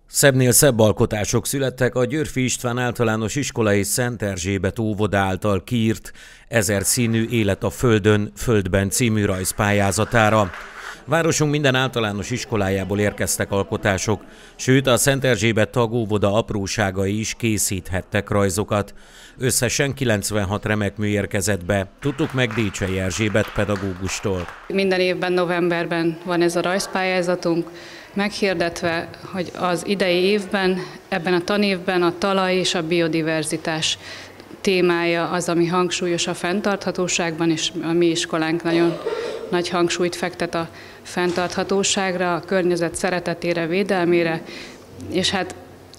Szebbnél szebb alkotások születtek a Györffy István Általános Iskola és Szent Erzsébet óvoda által kiírt 1000 színű Élet a Földön, Földben című rajzpályázatára. Városunk minden általános iskolájából érkeztek alkotások, sőt a Szent Erzsébet tagóvoda apróságai is készíthettek rajzokat. Összesen 96 remek mű érkezett be. Tudtuk meg Décsei Erzsébet pedagógustól. Minden évben novemberben van ez a rajzpályázatunk, meghirdetve, hogy az idei évben, ebben a tanévben a talaj és a biodiverzitás témája az, ami hangsúlyos a fenntarthatóságban, és a mi iskolánk nagyon nagy hangsúlyt fektet a fenntarthatóságra, a környezet szeretetére, védelmére, és hát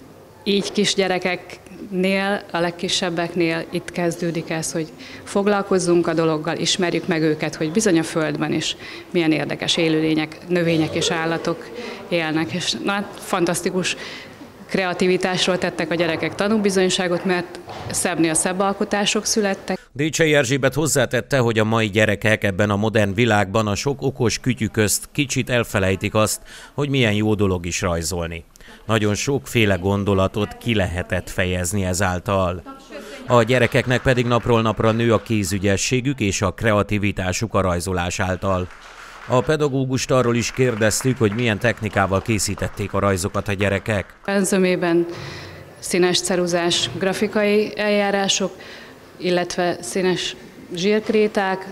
így kisgyerekeknél, a legkisebbeknél itt kezdődik ez, hogy foglalkozzunk a dologgal, ismerjük meg őket, hogy bizony a Földben is milyen érdekes élőlények, növények és állatok élnek. És fantasztikus kreativitásról tettek a gyerekek tanúbizonyságot, mert szebbnél szebb alkotások születtek. Décsei Erzsébet hozzátette, hogy a mai gyerekek ebben a modern világban a sok okos kütyű közt kicsit elfelejtik azt, hogy milyen jó dolog is rajzolni. Nagyon sokféle gondolatot ki lehetett fejezni ezáltal. A gyerekeknek pedig napról napra nő a kézügyességük és a kreativitásuk a rajzolás által. A pedagógust arról is kérdeztük, hogy milyen technikával készítették a rajzokat a gyerekek. Zömében színes ceruzás grafikai eljárások, illetve színes zsírkréták.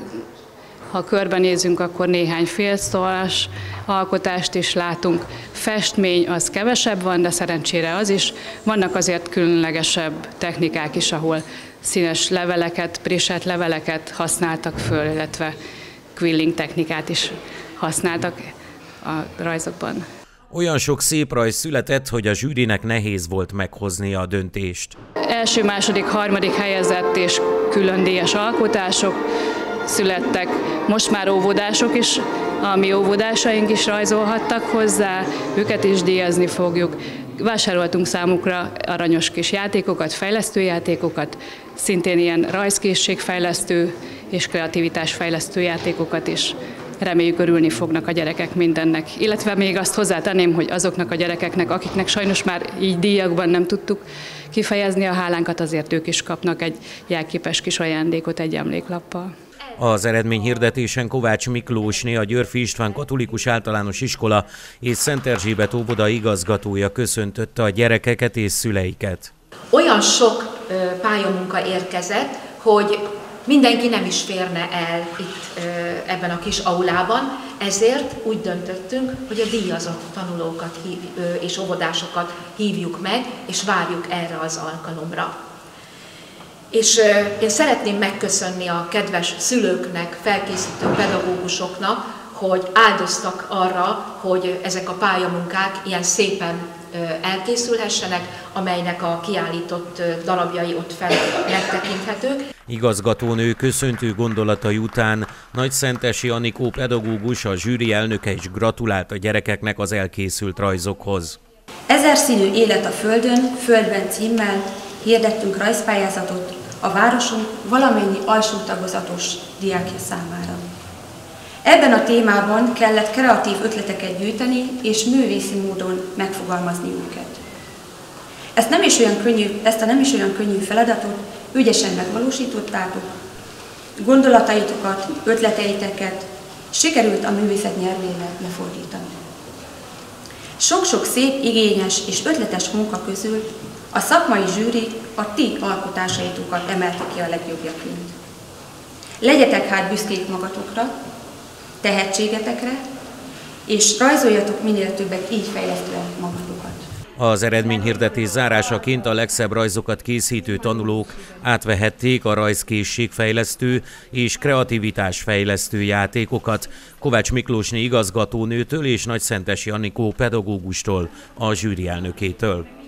Ha körbenézünk, akkor néhány félszólas alkotást is látunk. Festmény az kevesebb van, de szerencsére az is. Vannak azért különlegesebb technikák is, ahol színes leveleket, préselt leveleket használtak föl, illetve quilling technikát is használtak a rajzokban. Olyan sok szép rajz született, hogy a zsűrinek nehéz volt meghoznia a döntést. Első, második, harmadik helyezett és külön díjas alkotások születtek. Most már óvodások is, a mi óvodásaink is rajzolhattak hozzá, őket is díjazni fogjuk. Vásároltunk számukra aranyos kis játékokat, fejlesztő játékokat, szintén ilyen rajzkészségfejlesztő és kreativitásfejlesztő játékokat is. Reméljük, örülni fognak a gyerekek mindennek. Illetve még azt hozzátenném, hogy azoknak a gyerekeknek, akiknek sajnos már így díjakban nem tudtuk kifejezni a hálánkat, azért ők is kapnak egy jelképes kis ajándékot egy emléklappal. Az eredményhirdetésen Kovács Miklósné, a Györffy István Katolikus Általános Iskola és Szent Erzsébet óvoda igazgatója köszöntötte a gyerekeket és szüleiket. Olyan sok pályamunka érkezett, hogy mindenki nem is férne el itt ebben a kis aulában, ezért úgy döntöttünk, hogy a díjazott tanulókat és óvodásokat hívjuk meg, és várjuk erre az alkalomra. És én szeretném megköszönni a kedves szülőknek, felkészítő pedagógusoknak, hogy áldoztak arra, hogy ezek a pályamunkák ilyen szépen elkészülhessenek, amelynek a kiállított darabjai ott fel megtekinthetők. Igazgatónő köszöntő gondolatai után Nagyszentesi Anikó pedagógus, a zsűri elnöke is gratulált a gyerekeknek az elkészült rajzokhoz. 1000 színű Élet a Földön, Földben címmel hirdettünk rajzpályázatot a városunk valamennyi alsó tagozatos diákja számára. Ebben a témában kellett kreatív ötleteket gyűjteni és művészi módon megfogalmazni őket. Ezt a nem is olyan könnyű feladatot ügyesen megvalósítottátok, gondolataitokat, ötleteiteket sikerült a művészet nyelvére lefordítani. Sok-sok szép, igényes és ötletes munka közül a szakmai zsűri a ti alkotásaitokat emelte ki a legjobbjaként. Legyetek hát büszkék magatokra, tehetségetekre, és rajzoljatok minél többet, így fejlesztve magatokat. Az eredményhirdetés zárásaként a legszebb rajzokat készítő tanulók átvehették a rajzkészségfejlesztő és kreativitásfejlesztő játékokat Kovács Miklósné igazgatónőtől és Nagyszentesi Anikó pedagógustól, a zsűri elnökétől.